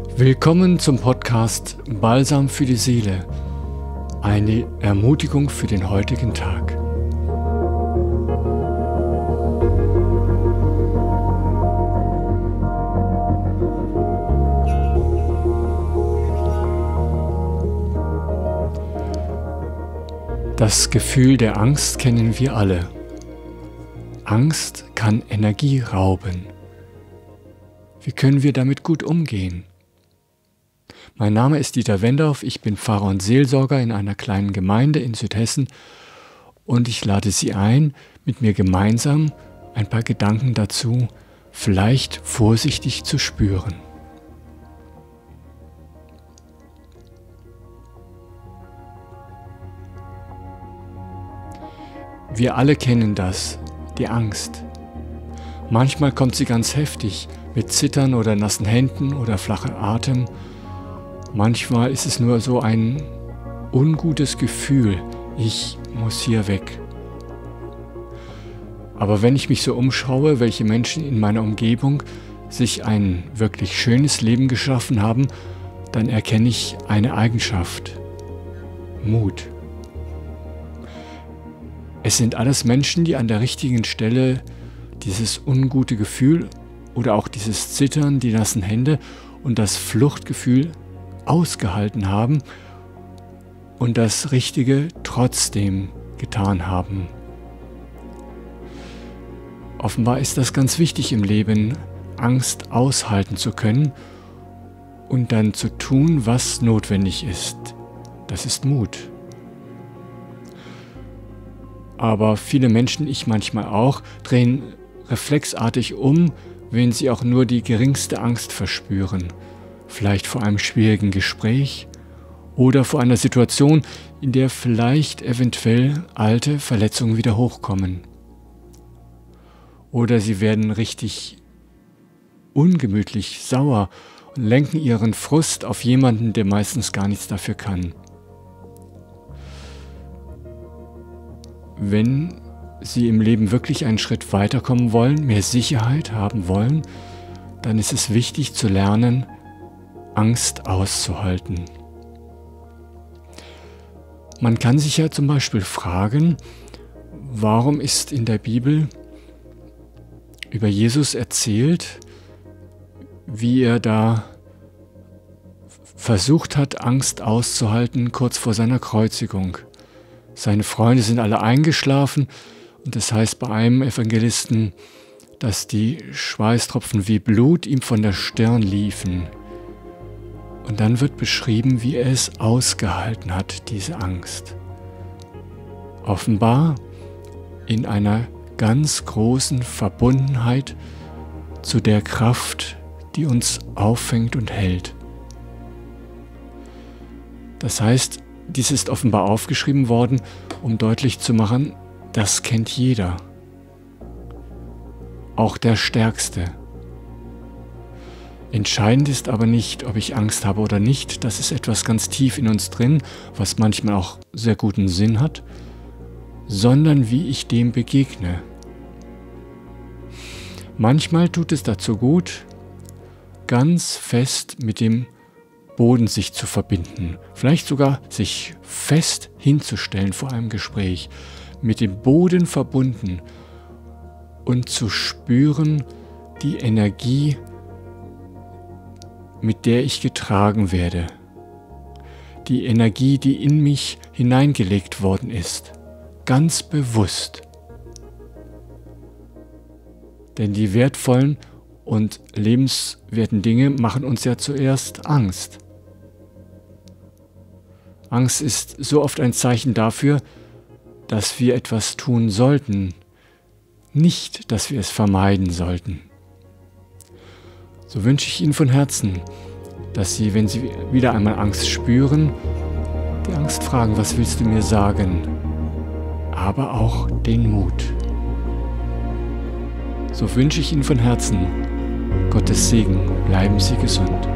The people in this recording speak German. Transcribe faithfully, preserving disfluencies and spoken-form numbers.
Willkommen zum Podcast Balsam für die Seele. Eine Ermutigung für den heutigen Tag. Das Gefühl der Angst kennen wir alle. Angst kann Energie rauben. Wie können wir damit gut umgehen? Mein Name ist Dieter Wendorf, ich bin Pfarrer und Seelsorger in einer kleinen Gemeinde in Südhessen und ich lade Sie ein, mit mir gemeinsam ein paar Gedanken dazu vielleicht vorsichtig zu spüren. Wir alle kennen das, die Angst. Manchmal kommt sie ganz heftig, mit Zittern oder nassen Händen oder flachem Atem. Manchmal ist es nur so ein ungutes Gefühl, ich muss hier weg. Aber wenn ich mich so umschaue, welche Menschen in meiner Umgebung sich ein wirklich schönes Leben geschaffen haben, dann erkenne ich eine Eigenschaft: Mut. Es sind alles Menschen, die an der richtigen Stelle dieses ungute Gefühl oder auch dieses Zittern, die nassen Hände und das Fluchtgefühl ausgehalten haben und das Richtige trotzdem getan haben. Offenbar ist das ganz wichtig im Leben, Angst aushalten zu können und dann zu tun, was notwendig ist. Das ist Mut. Aber viele Menschen, ich manchmal auch, drehen reflexartig um, wenn sie auch nur die geringste Angst verspüren. Vielleicht vor einem schwierigen Gespräch oder vor einer Situation, in der vielleicht eventuell alte Verletzungen wieder hochkommen. Oder sie werden richtig ungemütlich, sauer und lenken ihren Frust auf jemanden, der meistens gar nichts dafür kann. Wenn Sie im Leben wirklich einen Schritt weiterkommen wollen, mehr Sicherheit haben wollen, dann ist es wichtig zu lernen, Angst auszuhalten. Man kann sich ja zum Beispiel fragen, warum ist in der Bibel über Jesus erzählt, wie er da versucht hat, Angst auszuhalten kurz vor seiner Kreuzigung. Seine Freunde sind alle eingeschlafen und das heißt bei einem Evangelisten, dass die Schweißtropfen wie Blut ihm von der Stirn liefen. Und dann wird beschrieben, wie er es ausgehalten hat, diese Angst. Offenbar in einer ganz großen Verbundenheit zu der Kraft, die uns auffängt und hält. Das heißt, dies ist offenbar aufgeschrieben worden, um deutlich zu machen, das kennt jeder. Auch der Stärkste. Entscheidend ist aber nicht, ob ich Angst habe oder nicht. Das ist etwas ganz tief in uns drin, was manchmal auch sehr guten Sinn hat, sondern wie ich dem begegne. Manchmal tut es dazu gut, ganz fest mit dem Boden sich zu verbinden, vielleicht sogar sich fest hinzustellen vor einem Gespräch, mit dem Boden verbunden und zu spüren die Energie, mit der ich getragen werde, die Energie, die in mich hineingelegt worden ist, ganz bewusst. Denn die wertvollen und lebenswerten Dinge machen uns ja zuerst Angst. Angst ist so oft ein Zeichen dafür, dass wir etwas tun sollten, nicht, dass wir es vermeiden sollten. So wünsche ich Ihnen von Herzen, dass Sie, wenn Sie wieder einmal Angst spüren, die Angst fragen, was willst du mir sagen? Aber auch den Mut. So wünsche ich Ihnen von Herzen Gottes Segen, bleiben Sie gesund.